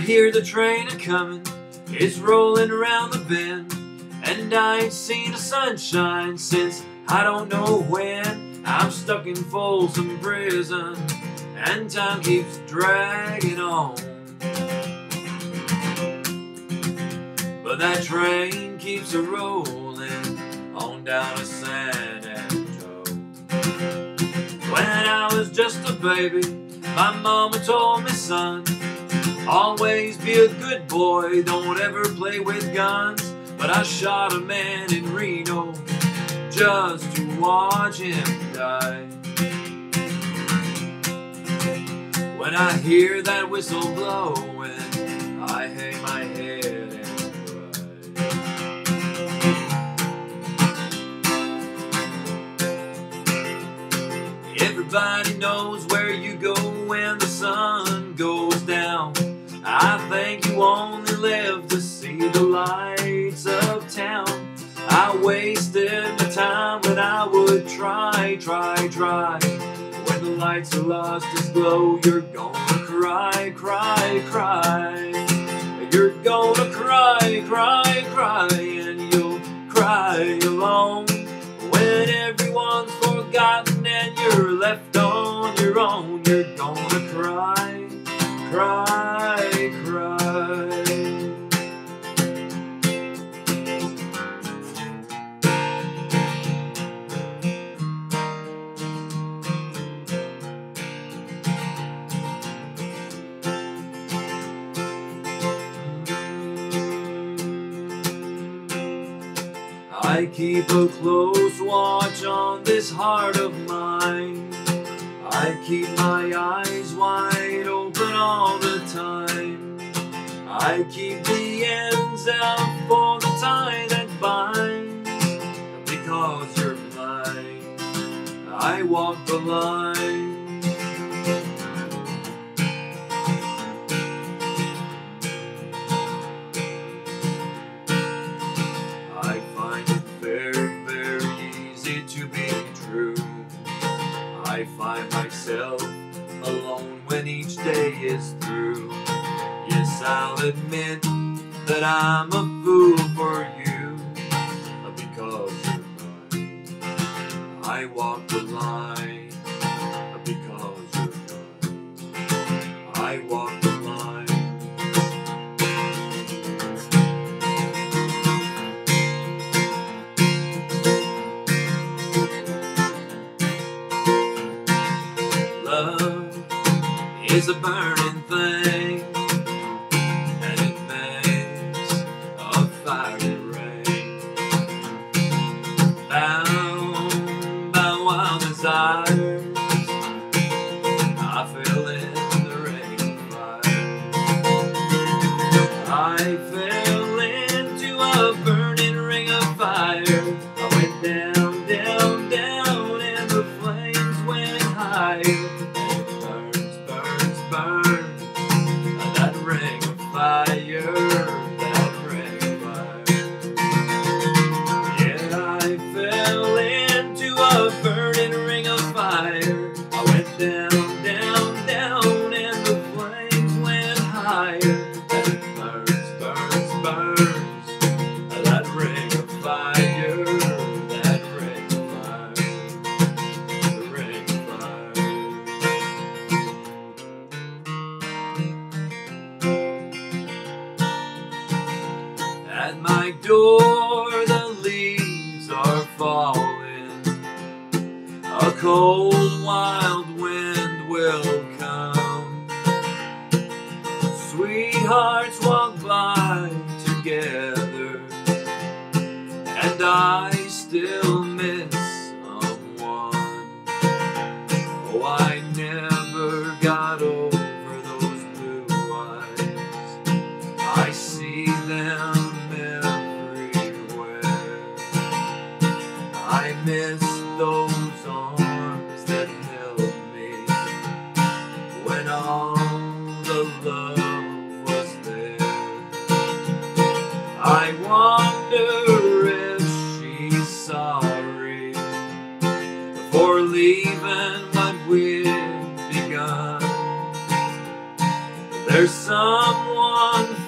hear the train a-comin', it's rollin' around the bend, and I ain't seen the sunshine since I don't know when. I'm stuck in Folsom Prison, and time keeps dragging on. But that train keeps a-rollin' on down to San Antonio. When I was just a baby, my mama told me, son, always be a good boy, don't ever play with guns. But I shot a man in Reno just to watch him die. When I hear that whistle blowing, I hang my head and cry. Everybody knows where you go when the sun goes down. I think you only live to see the lights of town. I wasted my time when I would try. When the lights are lost, its glow, you're gonna cry. You're gonna cry, and you'll cry alone. When everyone's forgotten and you're left on your own, you're gonna cry. I keep a close watch on this heart of mine. I keep my eyes wide open all the time. I keep the ends out for the tie that binds. Because you're blind, I walk the line. I find it very, very easy to be true. I find myself alone when each day is through. Yes, I'll admit that I'm a fool for you. Because you're mine, I walk the line. Because you're mine, I walk the line. Love is a burning thing, and it makes a fiery rain. Bound by wild desires, I fell in the ring of fire. I fell into a burning ring of fire. I went down, down, down, and the flames went higher. That ring of fire, that ring of fire. Yeah, I fell into a burning ring of fire. I went down, down, down, and the flames went higher. And it burns, burns, burns. That ring of fire, that ring of fire, the ring of fire. At my door the leaves are falling. A cold wild wind will come. Sweethearts walk by together, and I still miss someone. Oh, I never got over those blue eyes. I see them everywhere. I miss those arms that held me when all the love was there. I wonder if she's sorry for leaving what we'd begun. There's someone